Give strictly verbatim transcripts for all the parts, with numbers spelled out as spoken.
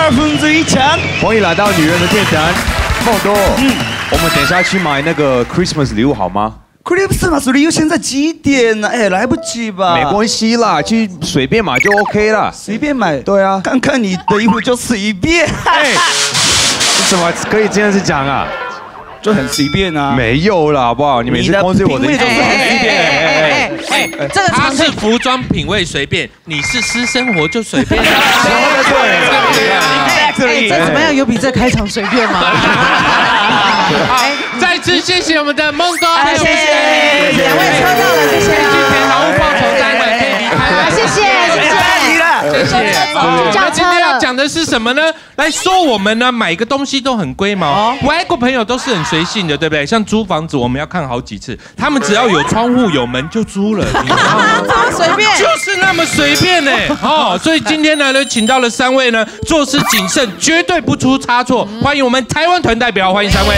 二分之一强。 欢迎来到女人的殿堂，梦多。嗯，我们等一下去买那个 Christmas 礼物好吗 ？Christmas 礼物现在几点呢？哎，来不及吧？ 没关系啦，去随便买就 OK 啦。 随便买？ 对啊， 看看你的衣服就随便。 哎，怎么可以这样子讲啊？ 就很随便啊。 没有啦，好不好？你每次攻击我的衣服都很随便。 哎哎，这个他是服装品味随便，你是私生活就随便。 对，这怎么样？有比这开场随便吗？ 好，再次谢谢我们的梦哥， 谢谢两位抽到了，谢谢。 金钱毫无报酬，待会可以离开了， 谢谢谢谢。 谢谢。那今天要讲的是什么呢？来说我们呢买个东西都很龟毛，外国朋友都是很随性的，对不对？像租房子，我们要看好几次，他们只要有窗户有门就租了，你知道吗？ 这么随便， 就是那么随便呢。哦，所以今天呢，请到了三位呢，做事谨慎，绝对不出差错。欢迎我们台湾团代表，欢迎三位。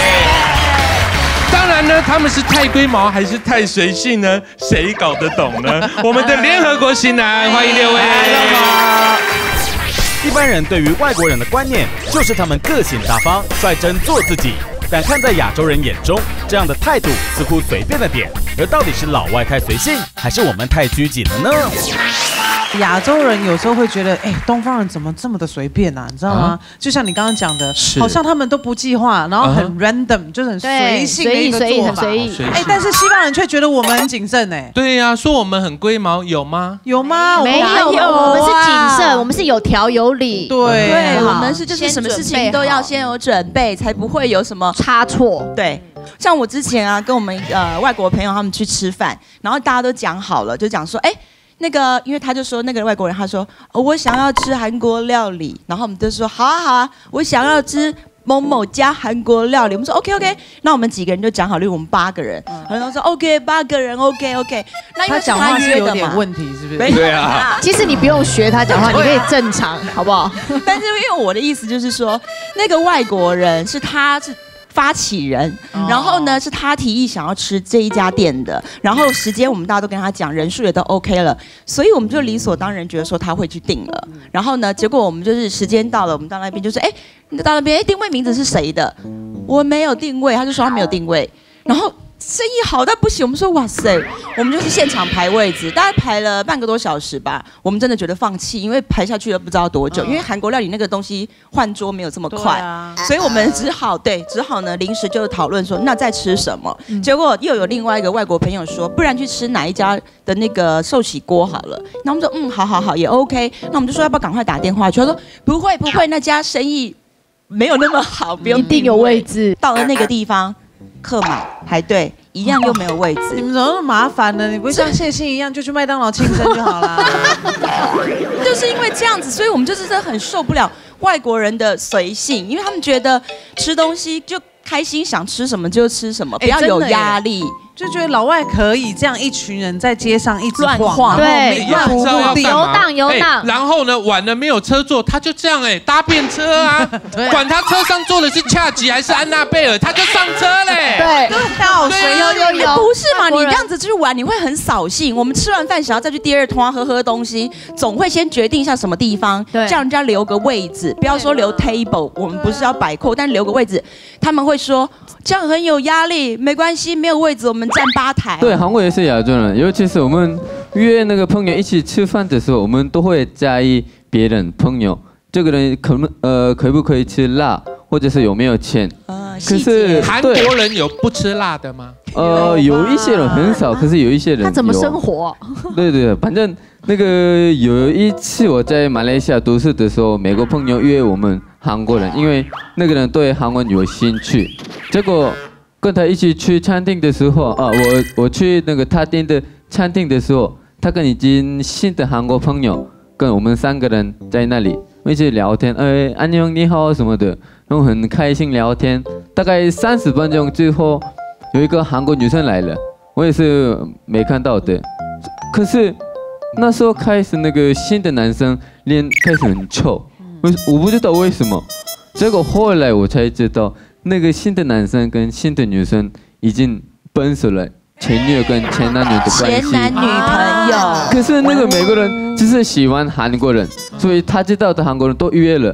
当然呢，他们是太龟毛还是太随性呢？谁搞得懂呢？我们的联合国型男，欢迎六位。 一般人对于外国人的观念就是他们个性大方、率真做自己，但看在亚洲人眼中，这样的态度似乎随便了点。而到底是老外太随性，还是我们太拘谨了呢？ 亚洲人有时候会觉得，哎，东方人怎么这么的随便啊？你知道吗？就像你刚刚讲的，好像他们都不计划，然后很 random， 就是很随性的一个做法。 随意，随意。 哎，但是西方人却觉得我们很谨慎哎。 对呀，说我们很龟毛，有吗？ 有吗？ 没有，我们是谨慎，我们是有条有理。 对， 对，我们是就是什么事情都要先有准备，才不会有什么差错。 对。像我之前啊，跟我们呃外国朋友他们去吃饭，然后大家都讲好了，就讲说，哎，那个，因为他就说那个外国人，他说、哦、我想要吃韩国料理，然后我们就说好啊好啊，我想要吃某某家韩国料理。我们说 OK OK， 那我们几个人就讲好，例如我们八个人，然后说 OK 八个人 OK OK。那因为他讲话是有点问题，是不是？ 对啊， 其实你不用学他讲话，你可以正常，好不好？ 但是因为我的意思就是说，那个外国人是他是。发起人，然后呢是他提议想要吃这一家店的，然后时间我们大家都跟他讲，人数也都 OK 了，所以我们就理所当然觉得说他会去订了。然后呢，结果我们就是时间到了，我们到那边就说，哎，你到那边，哎，定位名字是谁的？我没有定位，他就说他没有定位，然后。生意好到不行，我们说哇塞，我们就是现场排位置，大概排了半个多小时吧。我们真的觉得放弃，因为排下去了不知道多久。因为韩国料理那个东西换桌没有这么快，啊、所以我们只好对，只好呢临时就讨论说，那再吃什么？嗯、结果又有另外一个外国朋友说，不然去吃哪一家的那个寿喜锅好了。那我们说嗯，好好好，也 OK。那我们就说要不要赶快打电话去？他说不会不会，那家生意没有那么好，不用一定有位置。 到了那个地方。客满排队一样又没有位置， 你们怎么那么麻烦呢？你不会像谢欣一样就去麦当劳庆生就好了？ 就是因为这样子，所以我们就是真的很受不了外国人的随性，因为他们觉得吃东西就开心，想吃什么就吃什么，不要有压力。 就觉得老外可以这样一群人在街上一直乱晃， 对， 乱游荡游荡。 然后呢，晚了没有车坐，他就这样哎搭便车啊，管他车上坐的是恰吉还是安娜贝尔，他就上车嘞。 对， 到水有有有， 不是嘛？你这样子去玩，你会很扫兴。我们吃完饭想要再去第二通喝喝东西，总会先决定一下什么地方，叫人家留个位置，不要说留 table， 我们不是要摆扣，但留个位置，他们会说这样很有压力，没关系，没有位置我们。站吧台。 对，韩国也是亚洲人，尤其是我们约那个朋友一起吃饭的时候，我们都会在意别人朋友这个人可能呃可不可以吃辣，或者是有没有钱。 呃， 可是韩国人有不吃辣的吗？ 呃，有一些人很少，可是有一些人他怎么生活？ 对对，反正那个有一次我在马来西亚读书的时候，美国朋友约我们韩国人，因为那个人对韩文有兴趣，结果。跟他一起去餐厅的时候啊，我我去那个他订的餐厅的时候，他跟已经新的韩国朋友跟我们三个人在那里一起聊天，哎，安妞你好什么的，然后很开心聊天。大概三十分钟之后，有一个韩国女生来了，我也是没看到的。可是那时候开始那个新的男生脸开始很臭，我我不知道为什么。结果后来我才知道。那个新的男生跟新的女生已经分手了，前女友跟前男友的关系。 前男女朋友。 可是那个美国人只是喜欢韩国人，所以他知道的韩国人都约了，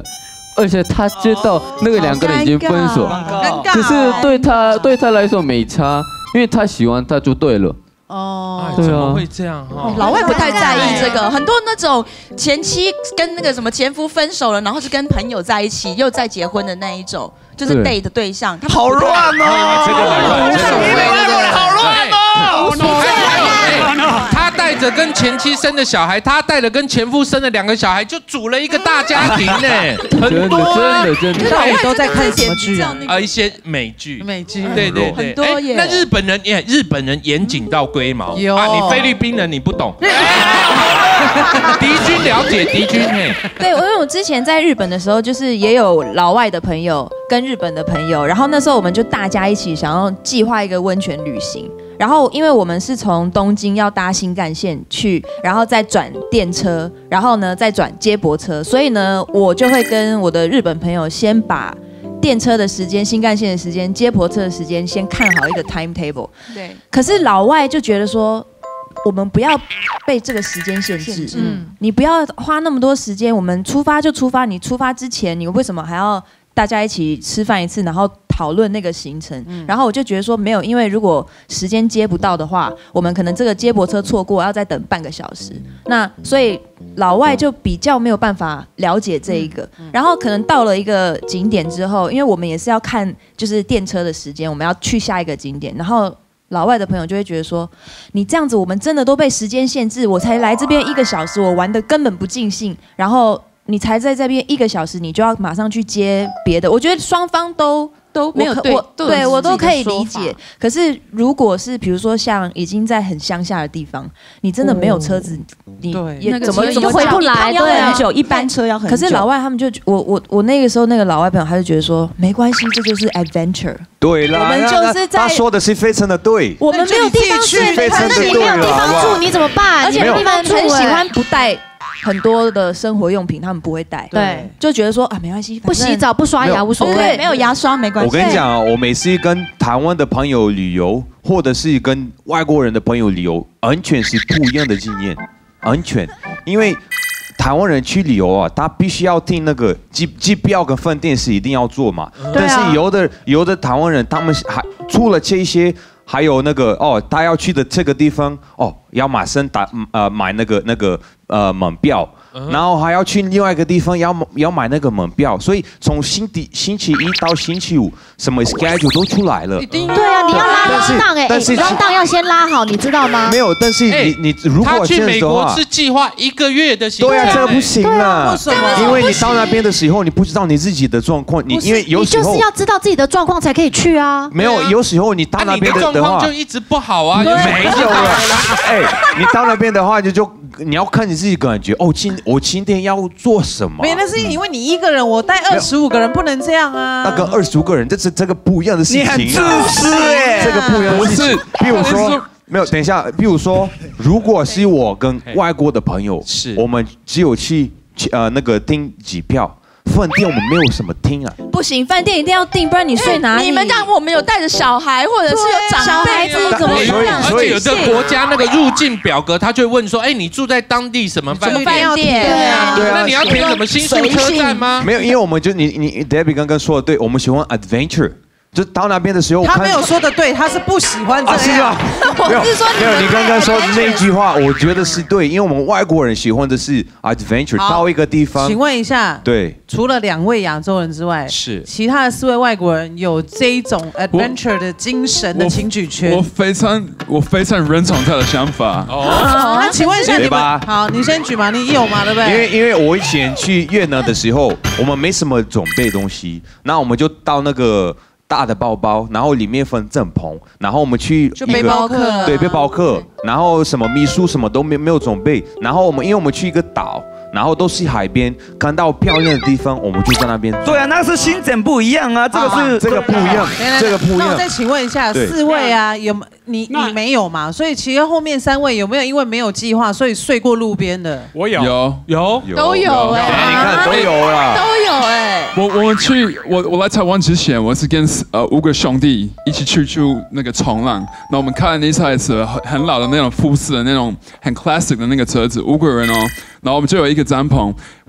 而且他知道那个两个人已经分手， 尴尬。 可是对他对他来说没差，因为他喜欢他就对了。 哦，怎么会这样哈？ 老外不太在意这个，很多那种前妻跟那个什么前夫分手了，然后是跟朋友在一起又再结婚的那一种，就是 date 的对象，他好乱哦， 这个很乱，这个很乱， 好乱哦， 无所谓。他带着跟前妻生的小孩，他带着跟前夫生的两个小孩，就组了一个大家庭呢，很多真的真的。 到底都在看什么剧啊？ 啊，一些美剧， 美剧， 对对对， 很多耶。 那日本人也，日本人严谨到龟毛。 有啊，你菲律宾人你不懂。敌军了解敌军嘿。 对，因为我之前在日本的时候，就是也有老外的朋友跟日本的朋友，然后那时候我们就大家一起想要计划一个温泉旅行。然后，因为我们是从东京要搭新干线去，然后再转电车，然后呢再转接驳车，所以呢，我就会跟我的日本朋友先把电车的时间、新干线的时间、接驳车的时间先看好一个 timetable。对。可是老外就觉得说，我们不要被这个时间限制，嗯，你不要花那么多时间，我们出发就出发，你出发之前，你为什么还要大家一起吃饭一次，然后讨论那个行程？嗯、然后我就觉得说没有，因为如果时间接不到的话，我们可能这个接驳车错过，要再等半个小时。那所以老外就比较没有办法了解这一个。嗯、然后可能到了一个景点之后，因为我们也是要看就是电车的时间，我们要去下一个景点，然后老外的朋友就会觉得说，你这样子我们真的都被时间限制，我才来这边一个小时，我玩的根本不尽兴，然后你才在这边一个小时，你就要马上去接别的。我觉得双方都都没有对，对我都可以理解。可是如果是比如说像已经在很乡下的地方，你真的没有车子，你也怎么怎么回不来？ 对，很久，一班车要很久。 可是老外他们就我我我那个时候那个老外朋友他就觉得说，没关系，这就是 adventure。 对啦， 我们就是在他说的是非常的对。 我们没有地方去， 那你没有地方住，你怎么办？ 而且他们很喜欢不带很多的生活用品，他们不会带，对，就觉得说啊没关系， 不洗澡不刷牙无所谓， 没有牙刷没关系。 我跟你讲啊，我每次跟台湾的朋友旅游，或者是跟外国人的朋友旅游，完全是不一样的经验，完全，因为台湾人去旅游啊，他必须要订那个机机票跟饭店是一定要做嘛，但是有的有的台湾人他们还除了这些。还有那个哦，他要去的这个地方哦，要马上打呃买那个那个呃门票，然后还要去另外一个地方要要买那个门票，所以从星期星期一到星期五，什么 schedule 都出来了。 对啊，你要拉 round down 哎，但是 round down 要先拉好，你知道吗？ 没有，但是你你如果他去美国是计划一个月的行程， 对啊，这个不行啊， 为什么？ 因为你到那边的时候，你不知道你自己的状况，你因为有时候你就是要知道自己的状况才可以去啊。 没有，有时候你到那边的状况就一直不好啊， 没有了。哎，你到那边的话，就就你要看你自己感觉哦，今我今天要做什么？ 没，那是因为你一个人，我带二十五个人不能这样啊。 那跟二十五个人，这是这个不一样的事情。你很自私哎， 这个不一样的事情。比如说，没有，等一下，比如说，如果是我跟外国的朋友，是我们只有去呃那个订机票。饭店我们没有什么订啊， 不行，饭店一定要订，不然你睡哪里？ 你们让我们有带着小孩，或者是有长辈，怎么这样？ 而且有的国家那个入境表格，他就会问说，哎，你住在当地什么饭店？ 饭店， 对啊， 那你要填什么新宿车站吗？ 没有，因为我们就你你 Debbie 刚刚说的对，我们喜欢 adventure。就到那边的时候， 他没有说的对，他是不喜欢这样。 我是说，没有，你刚刚说的那一句话，我觉得是对，因为我们外国人喜欢的是 adventure， 到一个地方。 请问一下， 对， 除了两位亚洲人之外， 是其他的四位外国人有这一种 adventure 的精神的请举圈？ 我非常，我非常认同他的想法。 哦，那请问一下你们，好，你先举嘛，你有嘛，对不对？ 因为因为我以前去越南的时候，我们没什么准备东西，那我们就到那个。大的包包，然后里面分帐篷，然后我们去就背包客， 对，背包客，然后什么秘书什么都没没有准备，然后我们因为我们去一个岛，然后都是海边，看到漂亮的地方，我们就在那边。 对啊，那是行程不一样啊，这个是这个不一样，这个不一样。 那我再请问一下，四位啊，有你你没有嘛？所以其实后面三位有没有因为没有计划，所以睡过路边的？ 我有， 有有都有哎， 你看都有啦， 都有哎。 我我们去我我来台湾之前，我是跟呃五个兄弟一起去去那个冲浪，那我们开了那台车很很老的那种富士的那种很 classic 的那个车子，五个人哦，然后我们就有一个帐篷，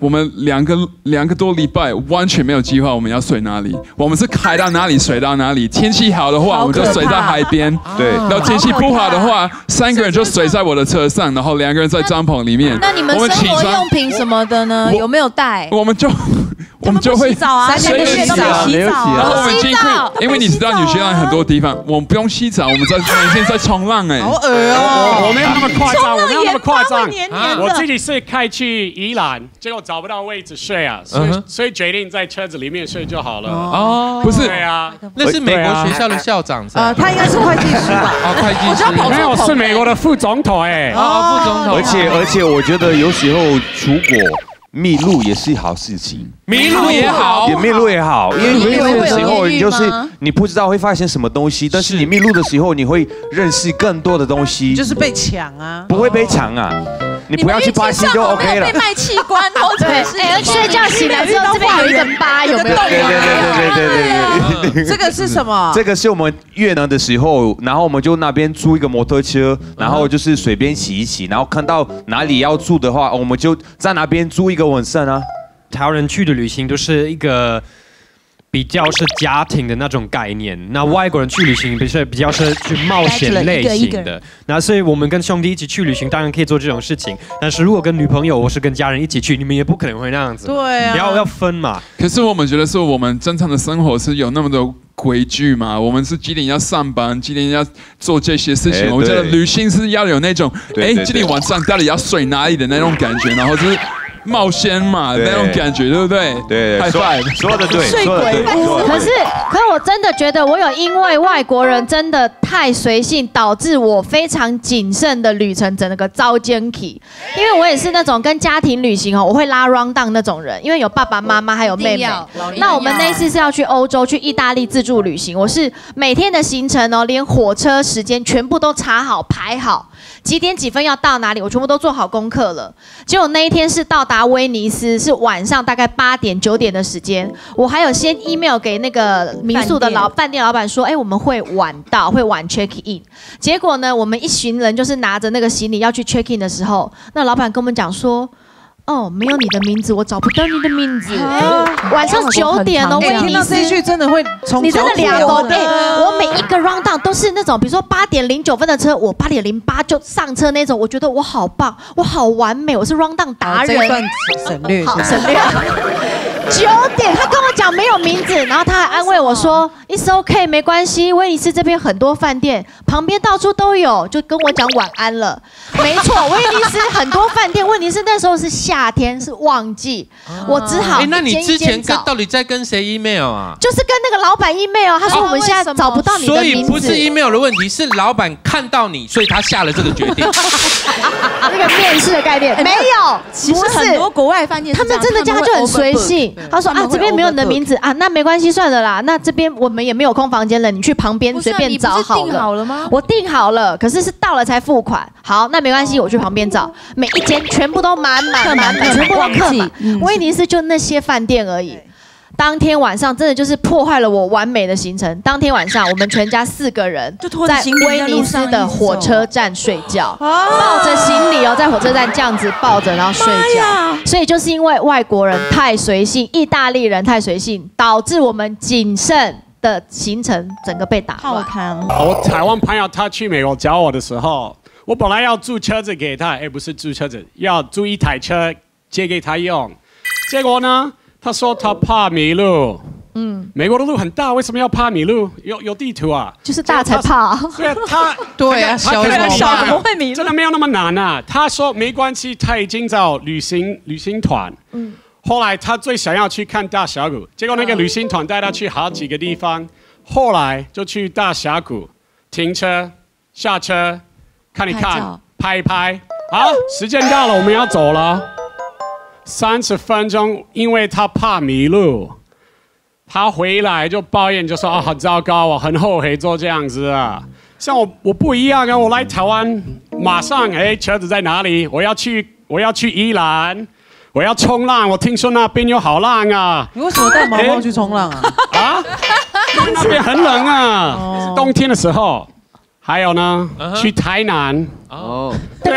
我们两个两个多礼拜完全没有计划我们要睡哪里，我们是开到哪里睡到哪里。天气好的话，我们就睡在海边。 对， 然后天气不好的话，三个人就睡在我的车上，然后两个人在帐篷里面。 那你们生活用品什么的呢？有没有带？ 我们就我们就会洗澡啊， 三天都没有洗澡， 然后我们进去，因为你知道纽西兰很多地方我们不用洗澡，我们在每天在冲浪哎， 好恶哦！ 我没有那么夸张，我没有那么夸张。 黏黏的我自己是开去宜兰，结果找不到位置睡啊，所以所以决定在车子里面睡就好了。 哦， 不是， 对啊， 那是美国学校的校长是吧？ 呃，他应该是会计师吧？ 哦，会计师。 没有，是美国的副总统哎。 哦，副总统。 而且而且，我觉得有时候出国迷路也是好事情。 迷路也好， 也迷路也好，因为迷路的时候，你就是你不知道会发现什么东西，但是你迷路的时候，你会认识更多的东西。 就是被抢啊， 不会被抢啊。你不要去巴西就 OK 了。 被卖器官或者是哎，睡觉醒来之后这边有一个疤，有没有？ 对对对对对对对。 这个是什么？ 这个是我们越南的时候，然后我们就那边租一个摩托车，然后就是随便骑一骑，然后看到哪里要住的话，我们就在那边住一个晚上啊。 台湾人去的旅行都是一个比较是家庭的那种概念，那外国人去旅行比较比较是去冒险类型的。那所以我们跟兄弟一起去旅行，当然可以做这种事情。但是如果跟女朋友或是跟家人一起去，你们也不可能会那样子。 对啊， 要要分嘛。 可是我们觉得说，我们正常的生活是有那么多规矩嘛？我们是几点要上班，几点要做这些事情。我觉得旅行是要有那种，哎，今天晚上到底要睡哪里的那种感觉，然后就是。冒险嘛，那种感觉，对不对？ 对， 嗨翻， 说的对，说的对。 可是，可是我真的觉得，我有因为外国人真的太随性，导致我非常谨慎的旅程整个遭奸起。因为我也是那种跟家庭旅行哦，我会拉 round down 那种人，因为有爸爸妈妈还有妹妹。那我们那一次是要去欧洲，去意大利自助旅行，我是每天的行程哦，连火车时间全部都查好排好。几点几分要到哪里，我全部都做好功课了。结果那一天是到达威尼斯，是晚上大概八点九点的时间。我还有先 email 给那个民宿的老饭店老板说，哎，我们会晚到，会晚 check in。结果呢，我们一群人就是拿着那个行李要去 check in 的时候，那老板跟我们讲说。哦，没有你的名字，我找不到你的名字。晚上九点哦，威尼斯。听到这一句真的会从你真的俩狗哎！我每一个 round down 都是那种，比如说八点零九分的车，我八点零八就上车那种。我觉得我好棒，我好完美，我是 round down 达人。 这段省略， 好省略。九点，他跟我讲没有名字，然后他还安慰我说 "It's OK， 没关系，威尼斯这边很多饭店，旁边到处都有，就跟我讲晚安了。没错，威尼斯很多饭店，问题是那时候是夏天，是旺季，我只好一间一间找。 那你之前跟到底在跟谁 email 啊？ 就是跟那个老板 email， 他说我们现在找不到你的名字。 所以不是 email 的问题，是老板看到你，所以他下了这个决定。 那个面试的概念没有， 其实很多国外饭店他们真的这样就很随性。他说啊，这边没有你的名字啊，那没关系，算了啦。那这边我们也没有空房间了，你去旁边随便找好了。 订好了吗？ 我订好了，可是是到了才付款。好，那没关系，我去旁边找，每一间全部都满满满满，全部都客满。威尼斯就那些饭店而已。当天晚上真的就是破坏了我完美的行程。当天晚上，我们全家四个人在威尼斯的火车站睡觉，抱着行李哦，在火车站这样子抱着，然后睡觉。所以就是因为外国人太随性，意大利人太随性，导致我们谨慎的行程整个被打乱。 我台湾朋友他去美国找我的时候，我本来要租车子给他，哎，不是租车子，要租一台车借给他用，结果呢？他说他怕迷路，嗯，美国的路很大，为什么要怕迷路？有有地图啊， 就是大才怕。 对啊，他对啊，小小怎么会迷路？真的没有那么难啊。他说没关系，他已经找旅行旅行团，嗯，后来他最想要去看大峡谷，结果那个旅行团带他去好几个地方，后来就去大峡谷停车下车看一看，拍一拍，好，时间到了，我们要走了。三十分钟，因为他怕迷路，他回来就抱怨，就说啊，很糟糕，我很后悔做这样子啊。像我，我不一样啊，我来台湾，马上哎，车子在哪里？我要去，我要去宜兰，我要冲浪，我听说那边有好浪啊。 你为什么带毛毛去冲浪啊？ 啊，那边很冷啊，是冬天的时候。还有呢，去台南。哦， 对，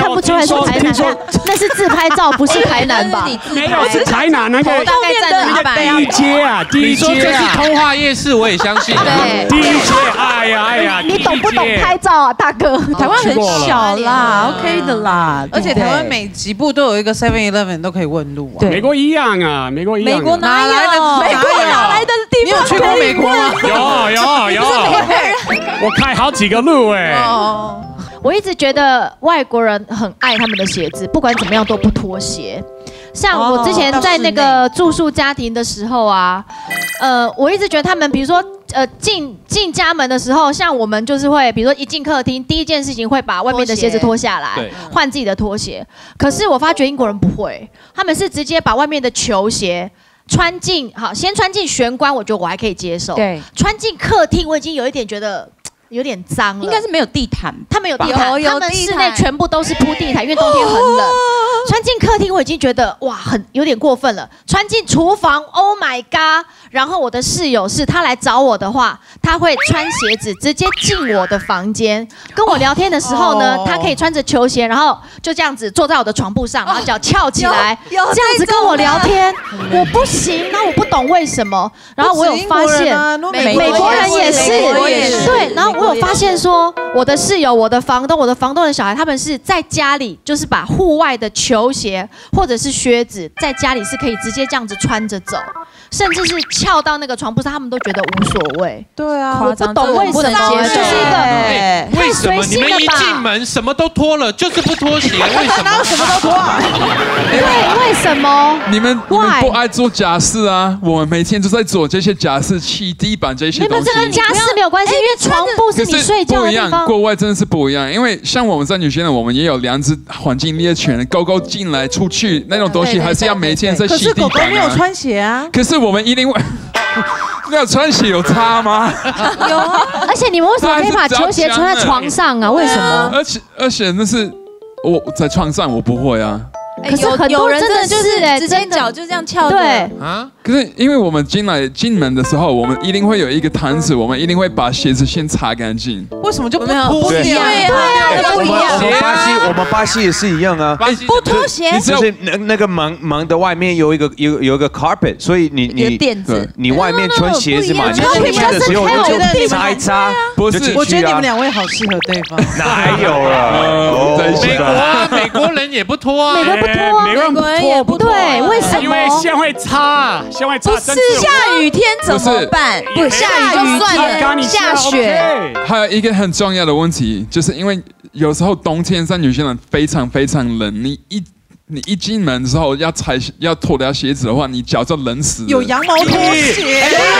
看不出来是台南，那是自拍照，不是台南吧？ 没有，是台南那个大概站哪百？ 第一街啊，第一街啊。 你说这是通化夜市，我也相信。 对， 第一街，哎呀哎呀， 你懂不懂拍照啊，大哥？ 台湾很小啦 ，OK 的啦。 而且台湾每几步都有一个 Seven Eleven 都可以问路啊。 美国一样啊，美国一样。 美国哪来的？美国哪来的地方？ 你有去过美国吗？ 有有有。我开好几个路哎。 我一直觉得外国人很爱他们的鞋子，不管怎么样都不脱鞋。像我之前在那个住宿家庭的时候啊，呃，我一直觉得他们，比如说，呃，进进家门的时候，像我们就是会，比如说一进客厅，第一件事情会把外面的鞋子脱下来，换自己的拖鞋。可是我发觉英国人不会，他们是直接把外面的球鞋穿进，好，先穿进玄关，我觉得我还可以接受。对，穿进客厅，我已经有一点觉得。有点脏了， 应该是没有地毯， 他们有地毯，他们室内全部都是铺地毯，因为冬天很冷。穿进客厅我已经觉得哇，很有点过分了。穿进厨房 ，Oh my god！ 然后我的室友是他来找我的话，他会穿鞋子直接进我的房间，跟我聊天的时候呢，他可以穿着球鞋，然后就这样子坐在我的床铺上，然后脚翘起来，这样子跟我聊天。我不行，那我不懂为什么。然后我有发现，美国人也是，对，然后。我有发现说，我的室友、我的房东、我的房东的小孩，他们是在家里，就是把户外的球鞋或者是靴子，在家里是可以直接这样子穿着走，甚至是翘到那个床铺上，他们都觉得无所谓。 对啊， 我不懂为什么，就是一个为什么你们一进门什么都脱了，就是不脱鞋？为什么？ 什么都脱啊？ 对，为什么？ 你们你们不爱做家事啊？我们每天都在做这些家事，砌地板这些东西。 你们这跟家事没有关系，因为床铺。 可是不一样，国外真的是不一样，因为像我们在纽西兰，我们也有两只环境猎犬，狗狗进来出去那种东西，还是要每天在洗地板。可是狗狗没有穿鞋啊。 可是我们一定会，没有穿鞋有差吗？ 有啊，而且你们为什么可以把球鞋穿在床上啊？为什么？ 而且而且那是我在床上我不会啊。 可是很多人真的就是哎， 直接脚就这样翘。 对啊。可是因为我们进来进门的时候，我们一定会有一个毯子，我们一定会把鞋子先擦干净。 为什么就不脱鞋？对啊，不一样。 我们巴西，我们巴西也是一样啊。 不脱鞋， 就是那那个门门的外面有一个有有一个 carpet， 所以你你垫子， 你外面穿鞋子嘛，你出去的时候就擦一擦。 不是， 我觉得你们两位好适合对方。 哪有了？ 美国啊，美国人也不脱啊， 美国不脱啊， 美国人不也不对，为什么？ 因为先会擦，先会擦。 不是下雨天怎么办？不下雨就算了，下雪。 还有一个很重要的问题，就是因为有时候冬天在纽西兰非常非常冷，你一你一进门的时候要踩要脱掉鞋子的话，你脚就冷死了。 有羊毛拖鞋。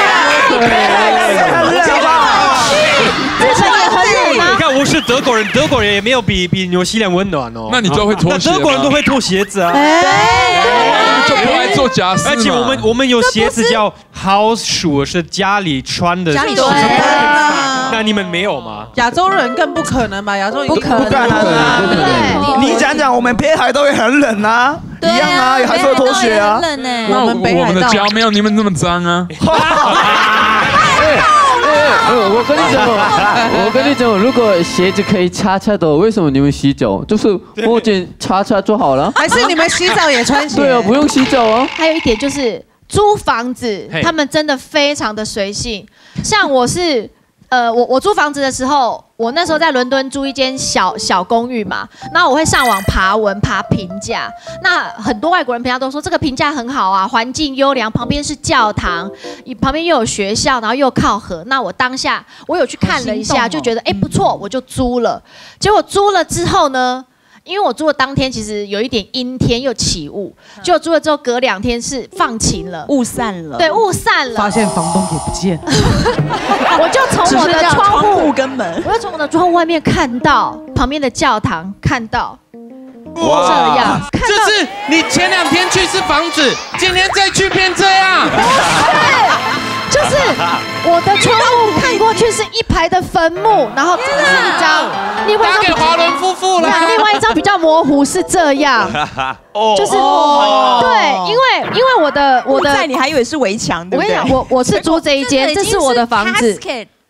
日本也很冷啊！ 你看，我是德国人，德国人也没有比比纽西兰温暖哦。 那你就会脱鞋？ 德国人都会脱鞋子啊。 就不爱做家事。 而且我们我们有鞋子叫 house shoe， 是家里穿的。 家里穿的。那你们没有吗？ 亚洲人更不可能吧？亚洲人不可能啊！对，你讲讲，我们北海道也很冷啊，一样啊，也还是会脱鞋啊。 冷呢。 我们北海道， 我们的脚没有你们那么脏啊。 我跟你讲，我跟你讲，如果鞋子可以擦擦的，为什么你们洗脚就是摸肩擦擦就好了？ 还是你们洗澡也穿鞋？ 对啊，不用洗澡啊。 还有一点就是租房子，他们真的非常的随性。像我是。呃，我我租房子的时候，我那时候在伦敦租一间小小公寓嘛，那我会上网爬文爬评价，那很多外国人评价都说这个评价很好啊，环境优良，旁边是教堂，旁边又有学校，然后又靠河。那我当下我有去看了一下，就觉得哎不错，我就租了。结果租了之后呢？因为我租的当天其实有一点阴天又起雾，结果租了之后隔两天是放晴了， 雾散了， 对，雾散了， 发现房东也不见， 我就从我的窗户跟门， 我就从我的窗户外面看到旁边的教堂，看到。 哇， 这样， 就是你前两天去是房子，今天再去变这样。 不是，就是我的窗户看过去是一排的坟墓，然后这个是一张，另外一张打给华伦夫妇了。 另外一张比较模糊是这样，就是对，因为因为我的我的， 你还以为是围墙， 我跟你讲，我我是租这一间，这是我的房子。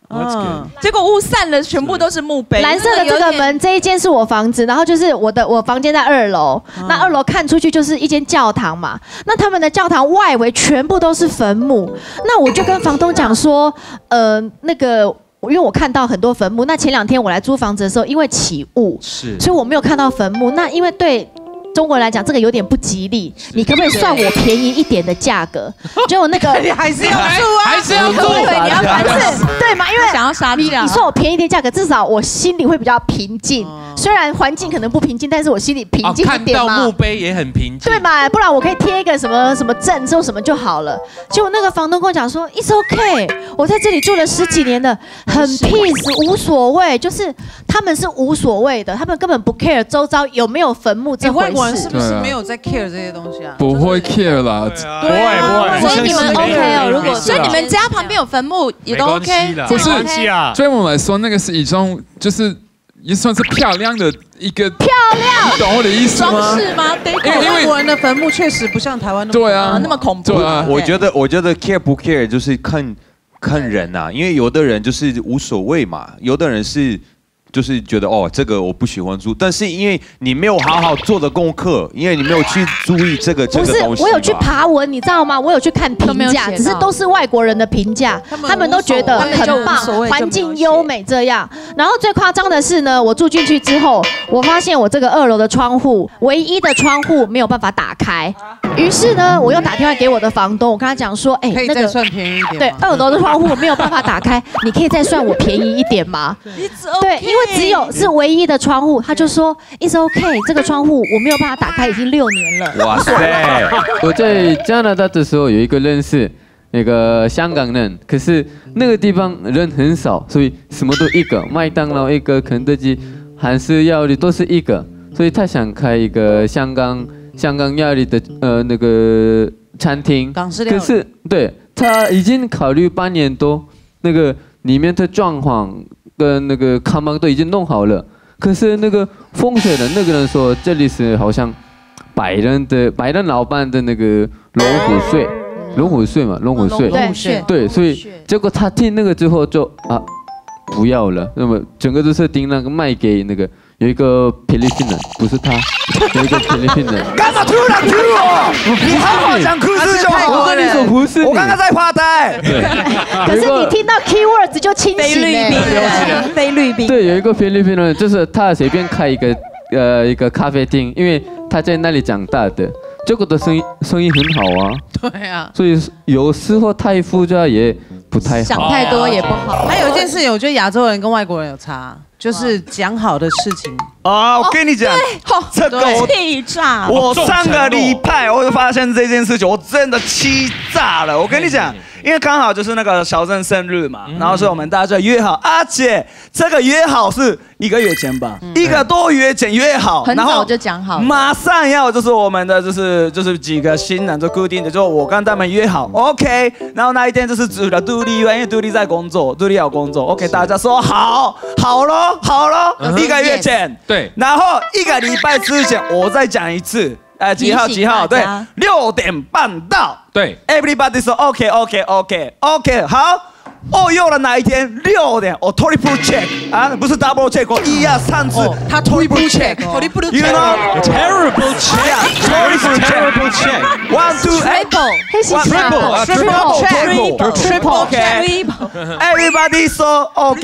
嗯，结果雾散了，全部都是墓碑。 蓝色的这个门，这一间是我房子，然后就是我的我房间在二楼，那二楼看出去就是一间教堂嘛。那他们的教堂外围全部都是坟墓，那我就跟房东讲说，呃，那个。因为我看到很多坟墓，那前两天我来租房子的时候，因为起雾，是，所以我没有看到坟墓。那因为对中国人来讲，这个有点不吉利，你可不可以算我便宜一点的价格？结果那个你还是要住啊， 还是要住， 你要凡事对嘛？因为想要杀你，你算我便宜一点价格，至少我心里会比较平静。虽然环境可能不平静，但是我心里平静一点嘛。 看到墓碑也很平静， 对嘛？不然我可以贴一个什么什么证，说什么就好了。结果那个房东跟我讲说 ，It's OK， 我在这里住了十几年了，很 peace， 无所谓，就是他们是无所谓的，他们根本不 care 周遭有没有坟墓这回事。 外国人是不是没有在 care 这些东西啊？ 不会 care 啦， 不会不会。所以你们 OK 哦，如果所以你们家旁边有坟墓也都 OK， 不是啊。对我们来说，那个是一种就是。也算是漂亮的一个漂亮， 你懂我的意思吗？ 装饰吗？ 因为外国人的坟墓确实不像台湾那么对啊那么恐怖。 对啊，我觉得我觉得 care 不 care 就是看看人呐、啊，因为有的人就是无所谓嘛，有的人是。就是觉得哦，这个我不喜欢住，但是因为你没有好好做的功课，因为你没有去注意这个这个东西。 不是，我有去爬文，你知道吗？我有去看评价，只是都是外国人的评价，他们都觉得很棒，环境优美这样。然后最夸张的是呢，我住进去之后，我发现我这个二楼的窗户，唯一的窗户没有办法打开。于是呢，我又打电话给我的房东，我跟他讲说，哎， 那个算便宜一点。 对，二楼的窗户没有办法打开，你可以再算我便宜一点吗？对，因为只有是唯一的窗户，他就说 It's OK， 这个窗户我没有办法打开，已经六年了。 哇塞！我在加拿大的时候有一个认识那个香港人，可是那个地方人很少，所以什么都一个，麦当劳一个，肯德基、韩式料理都是一个，所以他想开一个香港香港料理的呃那个餐厅。 港式料理。 可是对他已经考虑半年多，那个里面的装潢。跟那个看板都已经弄好了，可是那个风水的那个人说这里是好像白人的白人老板的那个龙虎穴，龙虎穴嘛，龙虎穴， 对对，所以结果他听那个之后就啊不要了，那么整个都是订那个卖给那个有一个菲律宾人，不是他，有一个菲律宾人。 干嘛突然 Q 我？你好好讲故事就好。 我跟你说不是， 我刚刚在发呆。 对。 可是你听到 keywords 就清醒了。菲律宾。 对，有一个菲律宾人，就是他随便开一个呃一个咖啡厅，因为他在那里长大的，结果的生意生意很好啊。 对啊。 所以有时候太复杂也不太好。 想太多也不好。 还有一件事情，我觉得亚洲人跟外国人有差。就是讲好的事情啊！我跟你讲，这个我气炸！ 我上个礼拜我就发现这件事情，我真的气炸了。我跟你讲，因为刚好就是那个小郑生日嘛，然后所以我们大家就约好，而且这个约好是一个月前吧，一个多月前约好， 很早就讲好， 马上要就是我们的就是就是几个新人就固定的，就我跟他们约好 ，OK， 然后那一天就是除了杜丽，因为杜丽在工作，杜丽要工作 ，OK， 大家说好，好咯。好了，一个月前， 对， 然后一个礼拜之前，我再讲一次，呃，几号几号？对，六点半到， 对 ，everybody 说 OK OK OK OK， 好。哦，用了哪一天？六点，我 triple check 啊，不是 double check， 我一二三四， 他 triple check，triple check，you know，terrible check，terrible terrible check，one two triple，triple triple triple check，everybody 说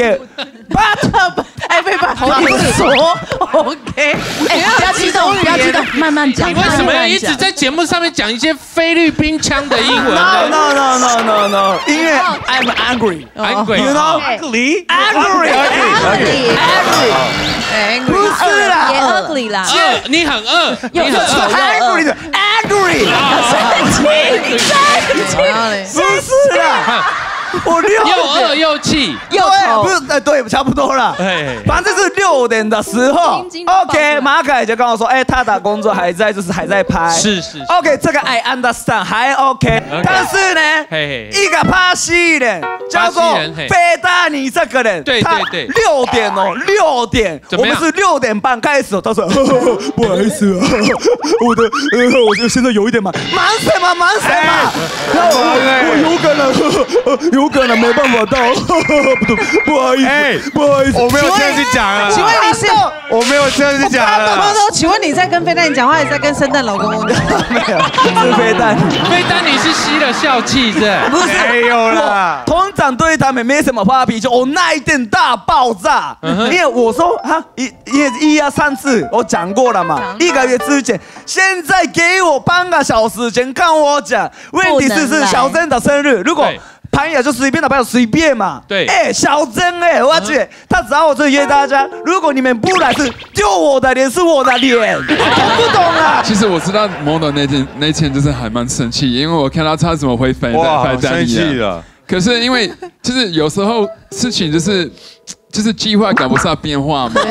OK，but everybody 不说 OK， 哎，不要激动，不要激动，慢慢讲。 你为什么要一直在节目上面讲一些菲律宾腔的英文 ？No no no no no no， 因为 I'm angry。 Angry, you know, ugly, angry, angry, angry， 不是啦， 也 ugly 啦， 饿，你很饿， 你很 angry 的 angry， 生气，生气， 不是啦。我六又饿又气又丑，不是，哎，对，差不多了。反正是六点的时候 ，OK， 马凯就跟我说，哎，他的工作还在，就是还在拍。 是是。 OK， 这个 I understand 还 OK， 但是呢，一个巴西人叫做费达尼这个人， 对对对， 六点哦，六点，我们是六点半开始，他说不好意思啊，我的呃，我就现在有一点忙，忙什么忙什么？那我我有可能有可能没办法到，不好意思，不好意思， 我没有这样去讲啊。 请问你是？ 我没有这样去讲啊。 他说，请问你在跟飞丹尼讲话，还是在跟圣诞老公公讲？ 没有，是飞丹。 飞丹你是吸了笑气是？ 不是， 没有啦。 通常对他们没什么发脾气，我那一天大爆炸，因为我说哈一一一二三四，我讲过了嘛，一个月之前，现在给我半个小时前看我讲，问题是是小珍的生日，如果。朋友就随便的朋友随便嘛， 对， 哎，小珍哎，我去，他找我这约大家，如果你们不来是丢我的脸，是我的脸，懂不懂啊？ 其实我知道Mondo那天那天就是还蛮生气，因为我看到他怎么会飞飞丹尼啊。可是因为就是有时候事情就是就是计划赶不上变化嘛。对。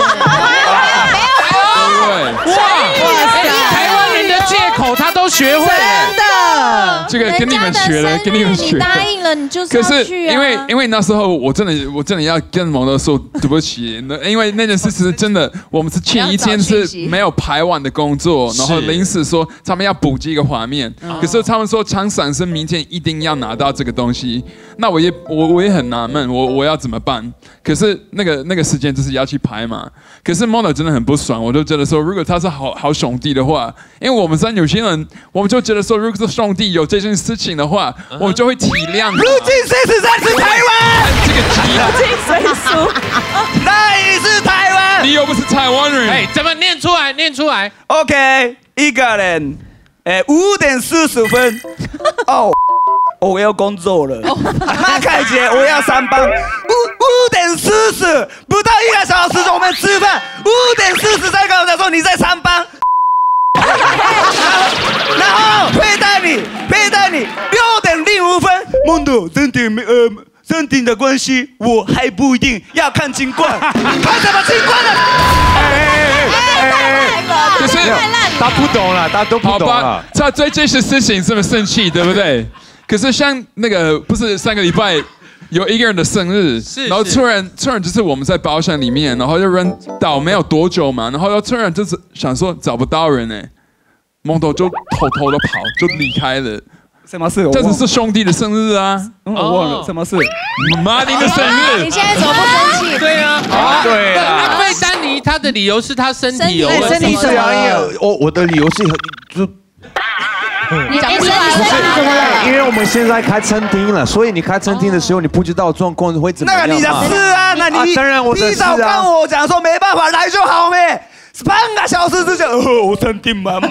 哇！台湾人的借口他都学会了。 真的。 这个跟你们学了，跟你们学。 你答应了，你就是要去啊。 因为因为那时候我真的我真的要跟蒙德说对不起，因为那件事是真的，我们是前一天是没有排完的工作，然后临时说他们要补这个画面，可是他们说厂商是明天一定要拿到这个东西，那我也我我也很纳闷，我我要怎么办？可是那个那个时间就是要去排嘛，可是蒙德真的很不爽，我就觉得说，如果他是好好兄弟的话，因为我们三有些人，我们就觉得说，如果是兄弟有这件事情的话，我们就会体谅。 如今谁是在是台湾？ 这个体谅。如今谁输？ 那也是台湾。 你又不是台湾人。 哎，怎么念出来？念出来。 OK， 一个人，哎，五点四十分。哦。我要工作了，马凯姐，我要上班。五五点四十，不到一个小时我们吃饭。五点四十再跟我说你在上班。然后佩戴你，佩戴你，六点零五分，梦豆身体呃身体的关系，我还不一定要看情况，看什么情况呢？ 可是他不懂了，他都不懂了。 他对这些事情这么生气，对不对？可是像那个不是上个礼拜有一个人的生日，然后突然突然就是我们在包厢里面，然后就人到没有多久嘛，然后又突然就是想说找不到人哎，蒙豆就偷偷的跑就离开了。 什么事？ 这只是兄弟的生日啊！ 我忘了什么事？ 马丁的生日。 你现在怎么不生气？ 对啊， 对啊。 费丹尼他的理由是他身体有问题。 身体怎么了？ 我我的理由是就。 你讲不出来， 怎么了？因为我们现在开餐厅了，所以你开餐厅的时候，你不知道状况会怎么样。 那个你的事啊，那你当然我的事啊。 你早跟我讲说没办法来就好咩？半个小时之前，哦，我餐厅忙。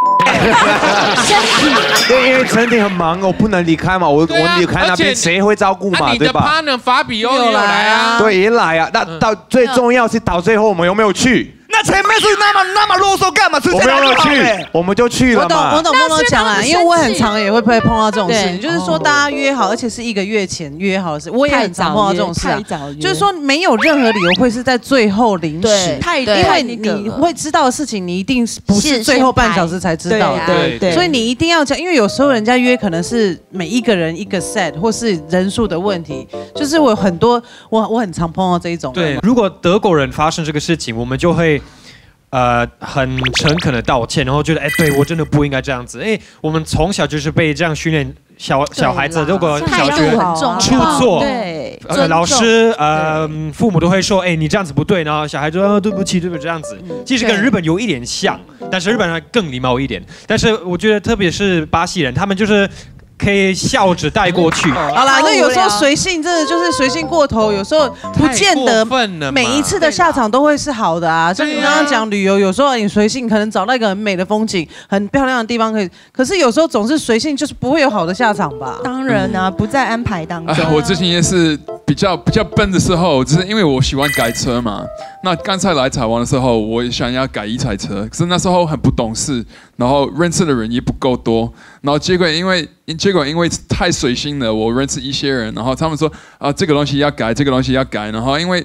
因为餐厅很忙，我不能离开嘛，我我离开那边谁会照顾嘛，对吧？ 你的 partner 法比欧也有来啊， 对，也来啊。那到最重要是到最后我们有没有去？ 那前面是那么那么啰嗦干嘛？ 我们有去，我们就去了嘛。 我懂，我懂，梦豆讲了，因为我很常也会碰碰到这种事情，就是说大家约好，而且是一个月前约好的事，我也很常碰到这种事啊。就是说没有任何理由会是在最后临时， 太因为你会知道的事情，你一定不是最后半小时才知道的， 对对。 所以你一定要讲，因为有时候人家约可能是每一个人一个 set， 或是人数的问题，就是我很多我我很常碰到这一种。 对，如果德国人发生这个事情，我们就会。呃，很诚恳的道歉，然后觉得，哎，对我真的不应该这样子。哎，我们从小就是被这样训练，小小孩子如果小学出错， 对， 呃，老师呃父母都会说，哎，你这样子不对，然后小孩说，啊，对不起，对不起，这样子。其实跟日本有一点像，但是日本人更礼貌一点。但是我觉得，特别是巴西人，他们就是。可以笑着带过去。 好啦，那有时候随性真的就是随性过头，有时候不见得每一次的下场都会是好的啊。像你刚刚讲旅游，有时候你随性可能找到一个很美的风景、很漂亮的地方可以，可是有时候总是随性就是不会有好的下场吧？ 当然啊，不在安排当中。 啊、我之前也是比较比较笨的时候，只是因为我喜欢改车嘛。那刚才来台湾的时候，我也想要改一台车，可是那时候很不懂事，然后认识的人也不够多，然后结果因为结果因为太随性了，我认识一些人，然后他们说啊这个东西要改，这个东西要改，然后因为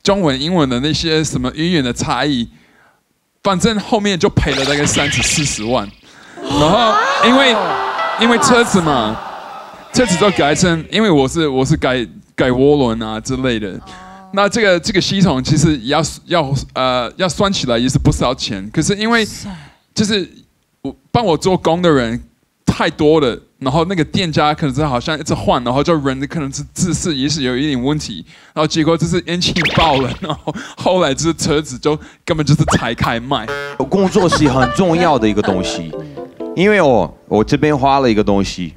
中文、英文的那些什么语言的差异，反正后面就赔了大概三十四十万。然后因为因为车子嘛，车子都改成，因为我是我是改改涡轮啊之类的。那这个这个系统其实要要呃要算起来也是不少钱，可是因为就是我帮我做工的人太多了，然后那个店家可能是好像一直换，然后就人可能是自视也是有一点问题，然后结果就是引擎爆了，然后后来这车子就根本就是拆开卖。 工作是很重要的一个东西，因为我我这边花了一个东西。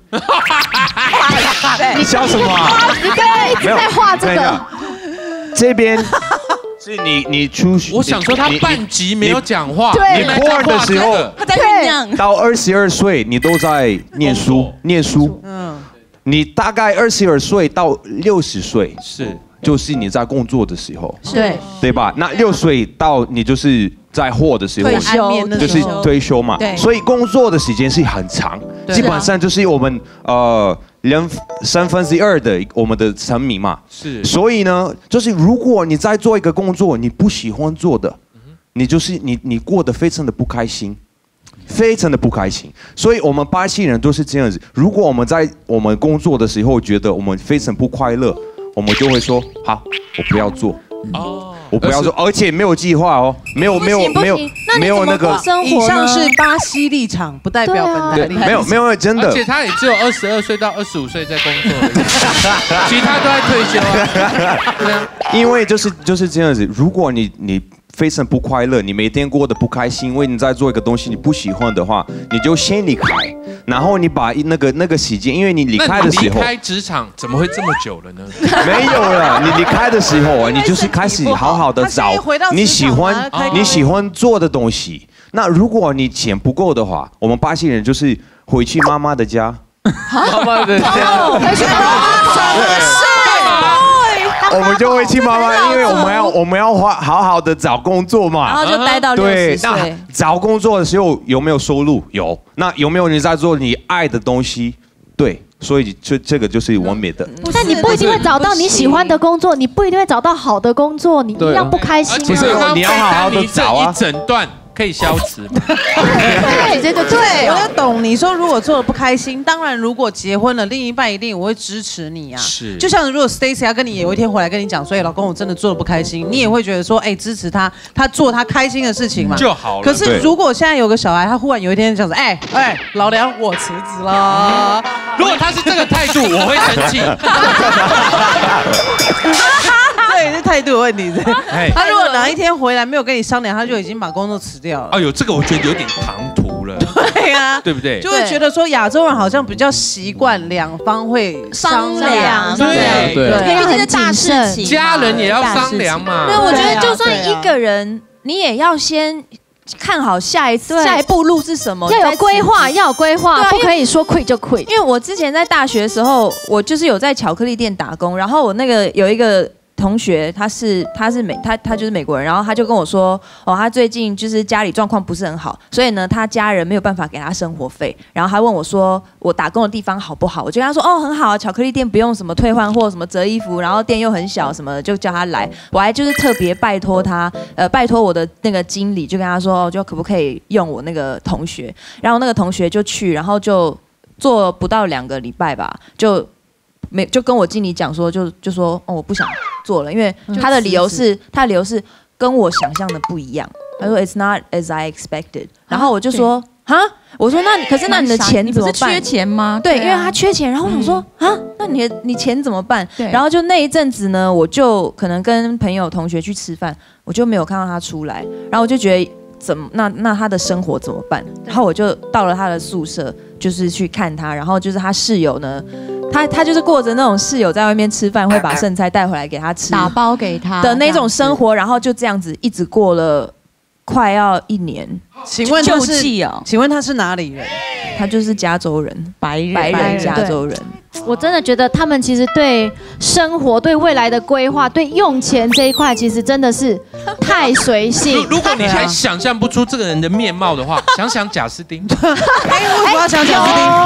你笑什么啊？ 你刚刚一直在画这个。 这边是你你出去， 我想说他半集没有讲话， 你播的时候他在酝酿。 到二十二岁，你都在念书，念书。嗯，你大概二十二岁到六十岁是， 就是你在工作的时候， 对对吧？那六岁到你就是在货的时候， 退休就是退休嘛。 对， 所以工作的时间是很长，基本上就是我们呃。人三分之二的我们的成名嘛， 是， 所以呢，就是如果你在做一个工作，你不喜欢做的，你就是你你过得非常的不开心，非常的不开心。所以我们巴西人都是这样子，如果我们在我们工作的时候觉得我们非常不快乐，我们就会说好，我不要做。哦。我不要说，而且没有计划哦，没有没有没有没有那个。 以上是巴西立场，不代表本台立场。 没有没有真的。 而且他也只有二十二岁到二十五岁在工作，其他都在退休啊。 因为就是就是这样子，如果你你非常不快乐，你每天过得不开心，因为你在做一个东西你不喜欢的话，你就先离开，然后你把那个那个时间，因为你离开的时候， 离开职场怎么会这么久了呢？ 没有了，你离开的时候啊，你就是开始好好的找你喜欢你喜欢做的东西。那如果你钱不够的话，我们巴西人就是回去妈妈的家， 妈妈的家， 回去妈妈。我们就会去妈妈，因为我们要我们要好好好的找工作嘛， 然后就待到六十岁。 那找工作的时候有没有收入？有。那有没有你在做你爱的东西？对，所以这这个就是完美的。 但你不一定会找到你喜欢的工作，你不一定会找到好的工作，你一样不开心。 不是，你要好好的找啊。 一整段。可以消磁吗？ 对，这个对，我就懂你说，如果做的不开心，当然如果结婚了，另一半一定我会支持你啊。 是， 就像如果 Stacy 要跟你有一天回来跟你讲，所以老公我真的做的不开心，你也会觉得说，哎，支持他，他做他开心的事情嘛就好了。 可是如果现在有个小孩，他忽然有一天这样子，哎哎，老梁我辞职了。 如果他是这个态度，我会生气。 对，是态度的问题。他如果哪一天回来没有跟你商量，他就已经把工作辞掉了。 哎呦，这个我觉得有点唐突了。 对呀， 对不对？ 就会觉得说亚洲人好像比较习惯两方会商量， 对对，因为这是大事情， 家人也要商量嘛。 对，我觉得就算一个人，你也要先看好下一次下一步路是什么， 要有规划，要有规划，不可以说 quit 就 quit。 因为我之前在大学的时候，我就是有在巧克力店打工，然后我那个有一个同学，他是他是美他他就是美国人，然后他就跟我说，哦，他最近就是家里状况不是很好，所以呢，他家人没有办法给他生活费，然后他问我说，我打工的地方好不好？我就跟他说，哦，很好啊，巧克力店不用什么退换货，什么折衣服，然后店又很小，什么就叫他来。我还就是特别拜托他，呃，拜托我的那个经理，就跟他说，哦，就可不可以用我那个同学？然后那个同学就去，然后就做不到两个礼拜吧，就。没就跟我经理讲说，就就说哦，我不想做了，因为他的理由是，他的理由是跟我想象的不一样。他说 It's not as I expected。然后我就说啊，我说那可是那你的钱怎么办？ 你不是缺钱吗？ 对，因为他缺钱。然后我想说啊，那你的你钱怎么办？然后就那一阵子呢，我就可能跟朋友同学去吃饭，我就没有看到他出来，然后我就觉得怎么那那他的生活怎么办？然后我就到了他的宿舍，就是去看他，然后就是他室友呢。他他就是过着那种室友在外面吃饭会把剩菜带回来给他吃， 打包给他的那种生活，然后就这样子一直过了快要一年。 请问他是？请问他是哪里人？ 他就是加州人， 白人白人加州人。 我真的觉得他们其实对生活、对未来的规划、对用钱这一块，其实真的是太随性。 如果你还想象不出这个人的面貌的话，想想贾斯汀。 哎，为什么要想贾斯汀？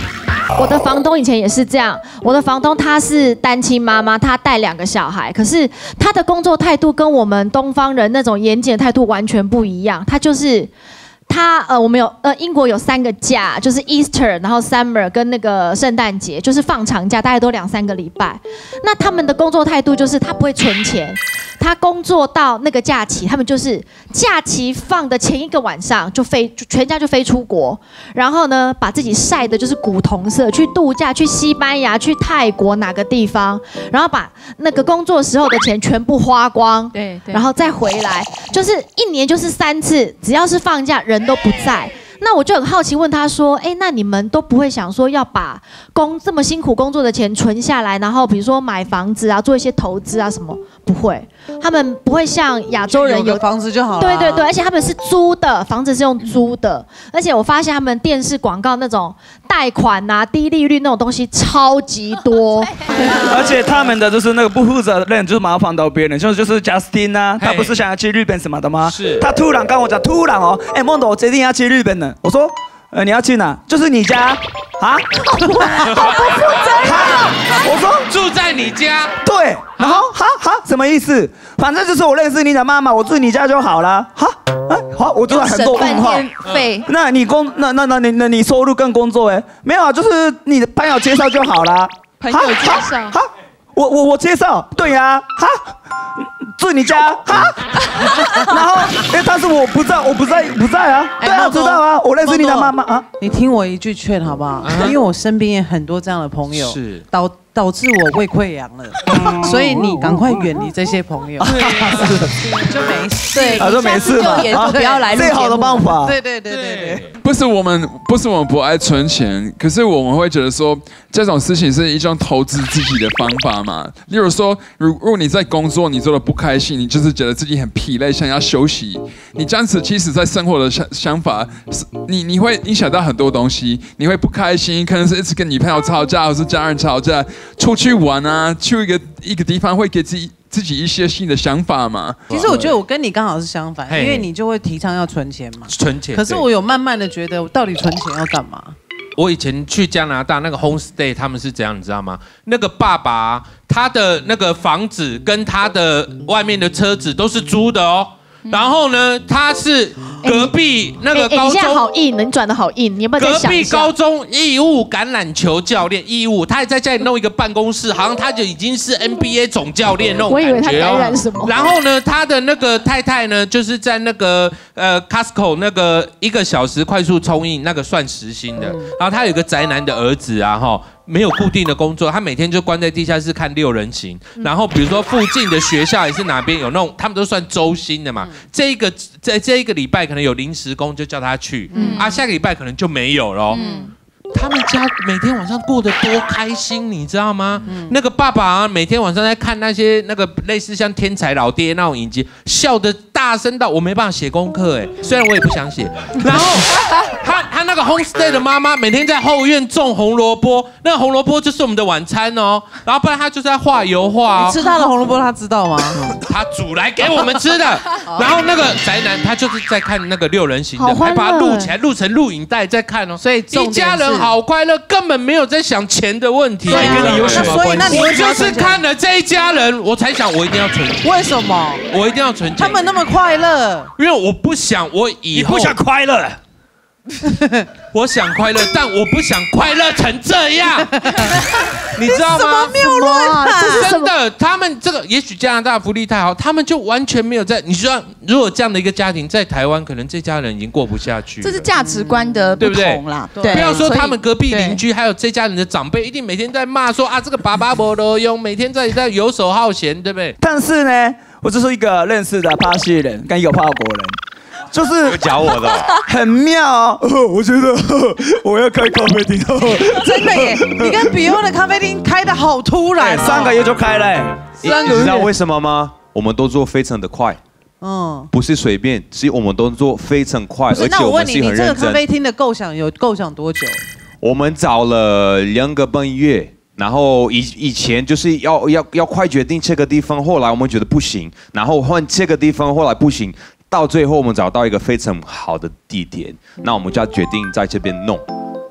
我的房东以前也是这样，我的房东她是单亲妈妈，她带两个小孩，可是她的工作态度跟我们东方人那种严谨的态度完全不一样，她就是。他呃，我们有呃，英国有三个假，就是 Easter， 然后 Summer 跟那个圣诞节，就是放长假，大概都两三个礼拜。那他们的工作态度就是他不会存钱，他工作到那个假期，他们就是假期放的前一个晚上就飞，就全家就飞出国，然后呢，把自己晒的就是古铜色，去度假，去西班牙，去泰国哪个地方，然后把那个工作时候的钱全部花光， 对，对然后再回来，就是一年就是三次，只要是放假人都不在。那我就很好奇问他说，哎，那你们都不会想说要把工这么辛苦工作的钱存下来，然后比如说买房子啊，做一些投资啊什么？不会，他们不会像亚洲人有房子就好了。 对对对，而且他们是租的，房子是用租的，而且我发现他们电视广告那种贷款啊、低利率那种东西超级多， 而且他们的就是那个不负责任，就是麻烦到别人，就是就是 Justin 啊，他不是想要去日本什么的吗？是，他突然跟我讲，突然哦，哎，梦朵，我决定要去日本了。我说，呃，你要去哪？就是你家啊？好不负责任！我说住在你家。 对，然后哈哈什么意思？反正就是我认识你的妈妈，我住你家就好了。哈，啊，好，我就很多问号。 费。 那你工那那那你那你收入跟工作哎，没有啊，就是你的朋友介绍就好了。 朋友介绍。 哈，我我我介绍，对呀，哈。住你家哈，然后哎，但是我不在，我不在，不在啊。对啊，知道啊，我认识你的妈妈啊。 你听我一句劝好不好？因为我身边也很多这样的朋友，是导导致我胃溃疡了，所以你赶快远离这些朋友，就没事。 对， 他说没事嘛， 就不要来。 最好的办法。 对对对对对。 不是我们，不是我们不爱存钱，可是我们会觉得说这种事情是一种投资自己的方法嘛。例如说，如果你在工作你做的不开心，你就是觉得自己很疲累，想要休息，你这样子其实在生活的想想法，你你会影响到很多东西，你会不开心，可能是一直跟女朋友吵架，或是家人吵架，出去玩啊，去一个一个地方会给自己。自己一些新的想法嘛。 其实我觉得我跟你刚好是相反，因为你就会提倡要存钱嘛。 存钱。 可是我有慢慢的觉得，我到底存钱要干嘛？ 我以前去加拿大那个 homestay， 他们是怎样，你知道吗？那个爸爸他的那个房子跟他的外面的车子都是租的哦。然后呢，他是隔壁那个高中， 你现在好硬，你转的好硬，你要不要再想一下？ 隔壁高中义务橄榄球教练，义务，他还在家里弄一个办公室，好像他就已经是 N B A 总教练那种感觉。 我以为他感染什么。 然后呢，他的那个太太呢，就是在那个呃 Costco 那个一个小时快速充印那个算时薪的。然后他有一个宅男的儿子啊，哈。没有固定的工作，他每天就关在地下室看六人行。然后比如说附近的学校也是哪边有那种，他们都算周薪的嘛。这一个在这一个礼拜可能有临时工，就叫他去。啊，下个礼拜可能就没有了。他们家每天晚上过得多开心，你知道吗？嗯、那个爸爸啊，每天晚上在看那些那个类似像天才老爹那种影集，笑得大声到我没办法写功课哎，虽然我也不想写。然后他他那个 homestay 的妈妈每天在后院种红萝卜，那个红萝卜就是我们的晚餐哦。然后不然他就在画油画、哦。 你吃他的红萝卜，他知道吗？ 他煮来给我们吃的。然后那个宅男他就是在看那个六人行的，还把它录起来，录成录影带在看哦。 所以一家人好快乐，根本没有在想钱的问题。 所以跟你有什么关系？ 我就是看了这一家人，我才想我一定要存钱。 为什么？ 我一定要存钱。 他们那么快乐， 因为我不想我以后。 你不想快乐？ 我想快乐，但我不想快乐成这样，你知道吗？ 什么谬论啊！ 真的，他们这个也许加拿大福利太好，他们就完全没有在。你说，如果这样的一个家庭在台湾，可能这家人已经过不下去。 这是价值观的不同啦， 对不对？不要说他们隔壁邻居，还有这家人的长辈，一定每天在骂说啊，这个爸爸没路用，每天在在游手好闲，对不对？ 但是呢，我就是一个认识的巴西人跟一个法国人。就是讲我的， 很妙啊！我觉得我要开咖啡厅， 真的耶！你跟比欧的咖啡厅开的好突然， 三个月就开了。 三个月，你知道为什么吗？我们都做非常的快，嗯，不是随便，是我们都做非常快，而且那我问你，你这个咖啡厅的构想有构想多久？ 我们找了两个半月。然后以以前就是要要要快决定这个地方，后来我们觉得不行，然后换这个地方，后来不行，到最后我们找到一个非常好的地点，那我们就要决定在这边弄。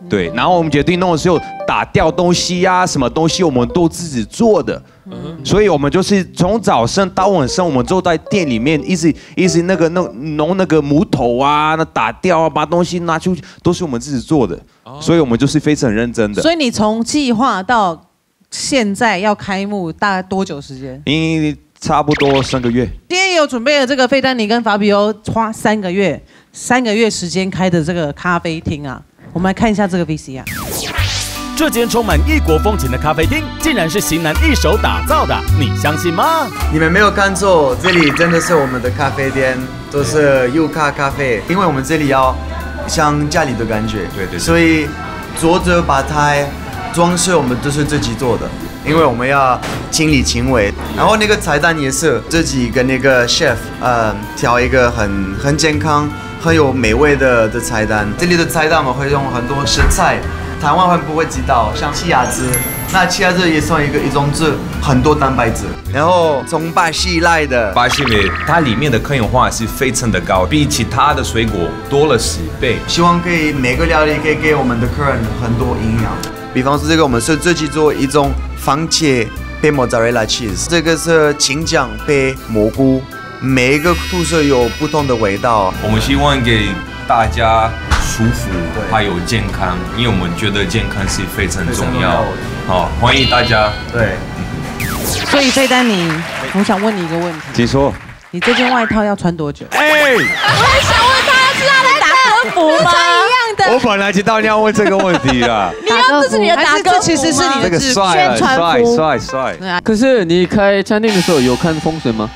对，然后我们决定弄的时候，打掉东西啊，什么东西我们都自己做的。所以我们就是从早上到晚上，我们坐在店里面，一直一直那个弄弄那个木头啊，那打掉啊，把东西拿出去，都是我们自己做的。所以我们就是非常认真的。 所以你从计划到现在要开幕，大概多久时间？ 因为差不多三个月。 今天也有准备了这个费丹尼跟法比欧花三个月三个月时间开的这个咖啡厅啊，我们来看一下这个 V C R。 这间充满异国风情的咖啡厅，竟然是型男一手打造的，你相信吗？ 你们没有看错，这里真的是我们的咖啡店，都是优咖咖啡，因为我们这里要像家里的感觉，对对，所以桌子、吧台、装饰我们都是自己做的，因为我们要亲力亲为。然后那个菜单也是自己跟那个 chef 呃调一个很很健康、很有美味的的菜单。这里的菜单我们会用很多食材。台湾会不会知道，像奇亚籽，那奇亚籽也算一个一种籽，很多蛋白质。然后从巴西来的， 巴西莓它里面的抗氧化是非常的高，比其他的水果多了十倍。 希望可以每个料理可以给我们的客人很多营养。比方说这个，我们是自己做一种番茄配莫扎瑞拉 cheese， 这个是青酱配蘑菇，每一个吐司有不同的味道。 我们希望给大家舒服，还有健康，因为我们觉得健康是非常重要。好，欢迎大家。 对。 所以费丹尼，我想问你一个问题。 请说。 你这件外套要穿多久？ 哎， 我还想问他，是他的打歌服吗？穿一样的。 我本来知道你要问这个问题啦。 你要这是你的打歌服吗？ 这其实是你的宣传服。 帅帅帅帅。 可是你开餐厅的时候有看风水吗？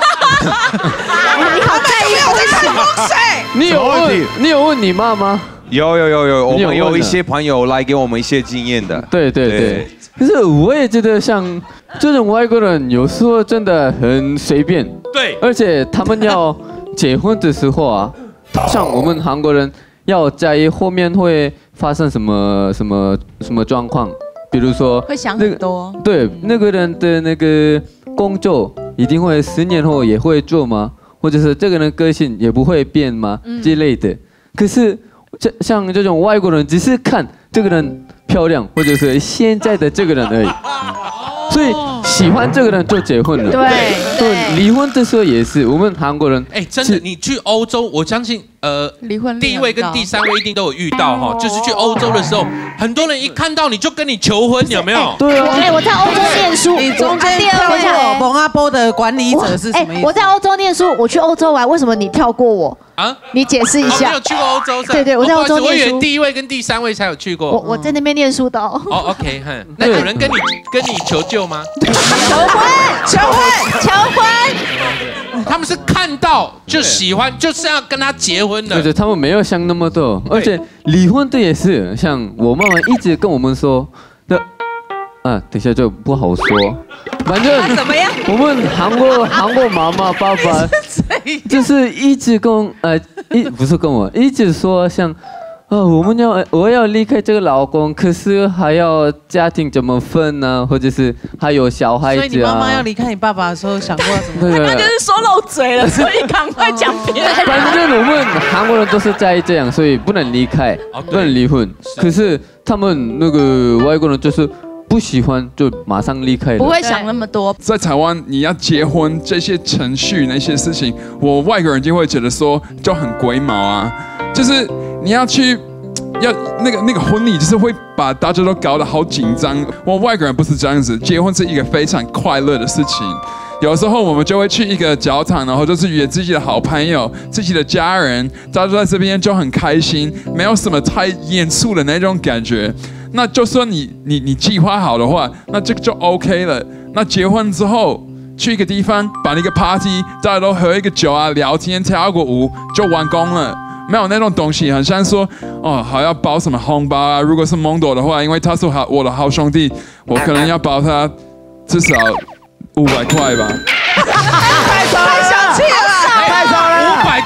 你好在意风水。 你有问？你有问你妈吗？ 有有有有，我们有一些朋友来给我们一些经验的。 对对对。可是我也觉得像这种外国人有时候真的很随便。 对。 而且他们要结婚的时候啊，像我们韩国人要在意后面会发生什么什么什么状况，比如说会想很多。 对，那个人的那个工作一定会十年后也会做吗？或者是这个人个性也不会变吗？嗯、之类的。可是这像这种外国人，只是看这个人漂亮，或者是现在的这个人而已。所以喜欢这个人就结婚了。 对对，离婚的时候也是，我们韩国人。 哎，真的，你去欧洲，我相信，呃， 离婚第一位跟第三位一定都有遇到哈，就是去欧洲的时候，很多人一看到你就跟你求婚，有没有？ 对啊。 哎，我在欧洲念书， 你中间跳过蒙阿波的管理者是什么意思？ 我在欧洲念书，我去欧洲玩，为什么你跳过我？啊？你解释一下。 你有去过欧洲？ 对对，我在欧洲念书。 我以为第一位跟第三位才有去过。 我我在那边念书的哦。 哦 ，OK， 哼，那有人跟你跟你求救吗？ 求婚，求婚，求婚。 他们是看到就喜欢，就是要跟他结婚的。 对对，他们没有想那么多，而且离婚的也是，像我妈妈一直跟我们说的，啊，等一下就不好说，反正怎么样？ 我们韩国韩国妈妈爸爸就是一直跟呃一不是跟我一直说像。哦，我们要我要离开这个老公，可是还要家庭怎么分呢？或者是还有小孩子啊？ 所以你妈妈要离开你爸爸的时候，想过怎么？ 他就是说漏嘴了，所以赶快讲别人。 反正我们韩国人都是在意这样，所以不能离开，不能离婚。可是他们那个外国人就是不喜欢，就马上离开了。 不会想那么多。 在台湾，你要结婚这些程序那些事情，我外国人就会觉得说就很龟毛啊，就是你要去。要那个那个婚礼，就是会把大家都搞得好紧张。我外国人不是这样子，结婚是一个非常快乐的事情。有时候我们就会去一个教堂，然后就是约自己的好朋友、自己的家人，大家都在这边就很开心，没有什么太严肃的那种感觉。那就算你你你计划好的话，那这个就 OK 了。那结婚之后去一个地方办一个 party， 大家都喝一个酒啊，聊天、跳个舞，就完工了。没有那种东西，很像说哦，还要包什么红包啊？如果是蒙朵的话，因为他是好我的好兄弟，我可能要包他至少五百块吧。 太少了，太小气了， 太少了，五百就算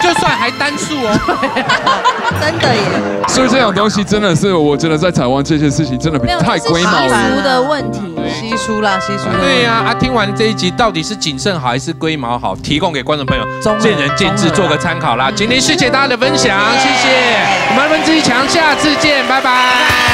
还单数哦， 真的耶。 所以这种东西真的是，我觉得在台湾这些事情真的太龟毛了。 习俗的问题， 习俗啦，习俗。 对呀，啊，听完这一集，到底是谨慎好还是龟毛好？提供给观众朋友见仁见智，做个参考啦。今天谢谢大家的分享，谢谢。我们人文之强，下次见，拜拜。